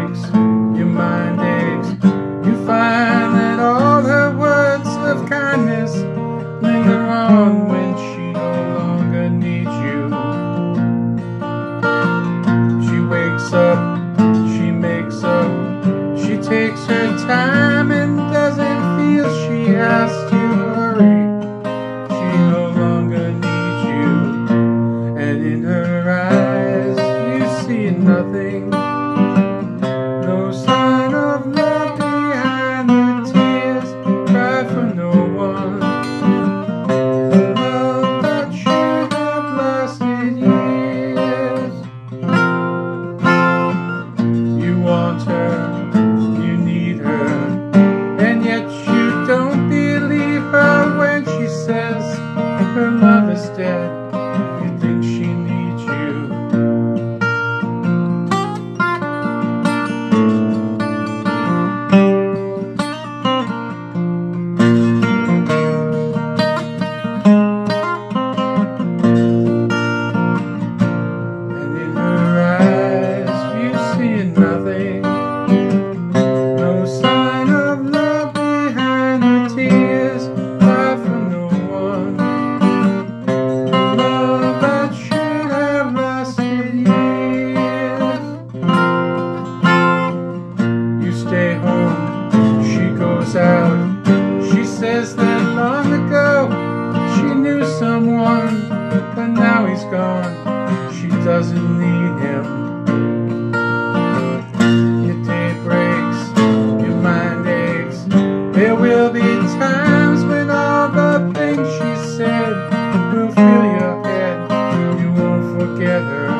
breaks, your mind aches. You find that all her words of kindness linger on when she no longer needs you. She wakes up, she makes up, she takes her time and doesn't feel she has to hurry. She no longer needs you, and in her eyes you see nothing. No sign of love behind the tears, cry for no one. Love that should have lasted years. You want her, you need her, and yet you don't believe her when she says her love is dead. You think she needs you. And in her eyes you see nothing. No sign of love behind her tears, cry for no one. Love that should have lasted years. You stay home, she goes out. She says that long ago she knew someone, but now he's gone. She doesn't need him. Your day breaks, your mind aches. There will be times when all the things she said will fill your head. You won't forget her.